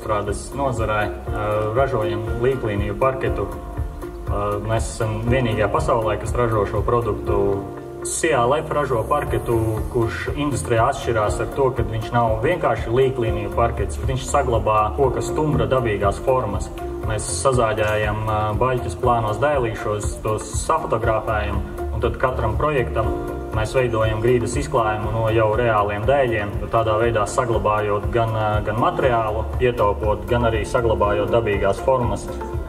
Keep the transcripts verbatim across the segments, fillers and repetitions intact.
būvapstrādes nozarē, ražojam līklīniju parketu. Mēs esam vienīgā pasaulē, kas ražo šo produktu. C A L F ražo parketu, kurš industrijā atšķirās ar to, ka viņš nav vienkārši līklīniju parkets, bet viņš saglabā koka stumbra dabīgās formas. Mēs sazāģējam baļķus plānos dēlīšos, tos safotografējam, un tad katram projektam mēs veidojam grīdas izklājumu no jau reāliem dēļiem, tādā veidā saglabājot gan, gan materiālu, ietaupot, gan arī saglabājot dabīgās formas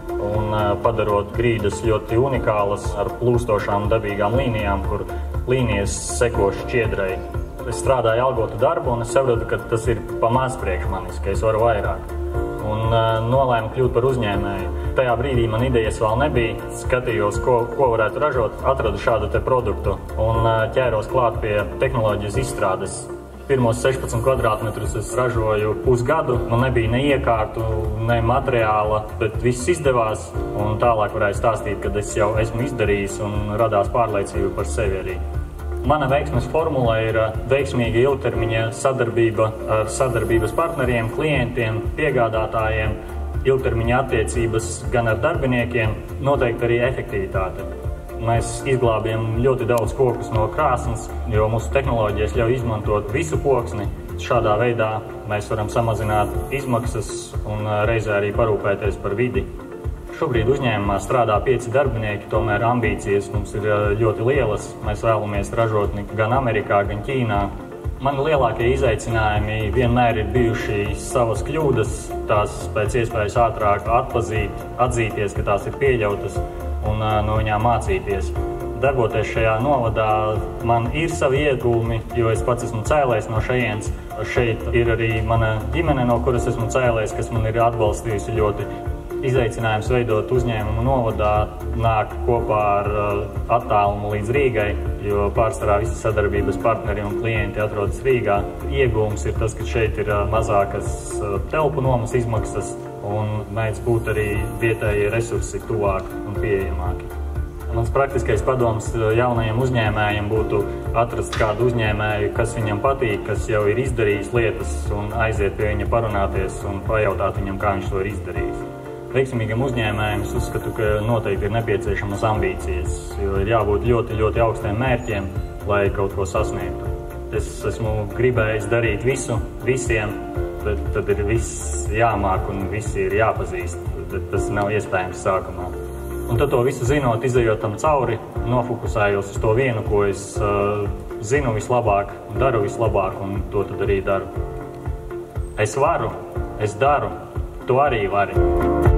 un padarot grīdas ļoti unikālas ar plūstošām dabīgām līnijām, kur līnijas seko šķiedrai. Es strādāju algotu darbu, un es saprotu, ka tas ir pa maz priekš manis, ka es varu vairāk. Un nolēmu kļūt par uzņēmēju. Tajā brīdī man idejas vēl nebija, skatījos, ko, ko varētu ražot, atradu šādu te produktu un ķēros klāt pie tehnoloģijas izstrādes. Pirmos sešpadsmit kvadrātmetrus es ražoju pusgadu, man nebija ne iekārtu, ne materiāla, bet viss izdevās, un tālāk varēju stāstīt, kad es jau esmu izdarījis un radās pārliecība par sevi arī. Mana veiksmes formula ir veiksmīga ilgtermiņa sadarbība ar sadarbības partneriem, klientiem, piegādātājiem, ilgtermiņa attiecības gan ar darbiniekiem, noteikti arī efektivitāte. Mēs izglābjam ļoti daudz kokus no krāsnes, jo mūsu tehnoloģijas ļauj izmantot visu koksni. Šādā veidā mēs varam samazināt izmaksas un reizē arī parūpēties par vidi. Šobrīd uzņēmumā strādā pieci darbinieki, tomēr ambīcijas mums ir ļoti lielas. Mēs vēlamies ražot gan Amerikā, gan Ķīnā. Mani lielākie izaicinājumi vienmēr ir bijuši savas kļūdas, tās pēc iespējas ātrāk atpazīt, atzīties, ka tās ir pieļautas un no viņām mācīties. Darboties šajā novadā man ir savi iegūmi, jo es pats esmu cēlējs no šejienes. Šeit ir arī mana ģimene, no kuras esmu cēlējs, kas man ir atbalstījusi ļoti. Izaicinājums veidot uzņēmumu novadā nāk kopā ar attālumu līdz Rīgai, jo pārsvarā visi sadarbības partneri un klienti atrodas Rīgā. Iegūms ir tas, ka šeit ir mazākas telpu nomas izmaksas un mēdz būt arī vietējie resursi tuvāk un pieejamāki. Mans praktiskais padoms jaunajiem uzņēmējiem būtu atrast kādu uzņēmēju, kas viņam patīk, kas jau ir izdarījis lietas, un aiziet pie viņa parunāties un pajautāt viņam, kā viņš to ir izdarījis. Veiksmīgam uzņēmējam es uzskatu, ka noteikti ir nepieciešamas ambīcijas, jo ir jābūt ļoti, ļoti augstiem mērķiem, lai kaut ko sasniegtu. Es esmu gribējis darīt visu, visiem, bet tad ir viss jāmāk un visi ir jāpazīst, bet tas nav iespējams sākumā. Un tad to visu zinot, izejot tam cauri, nofokusējos uz to vienu, ko es uh, zinu vislabāk, daru vislabāk, un to tad arī daru. Es varu, es daru, tu arī vari.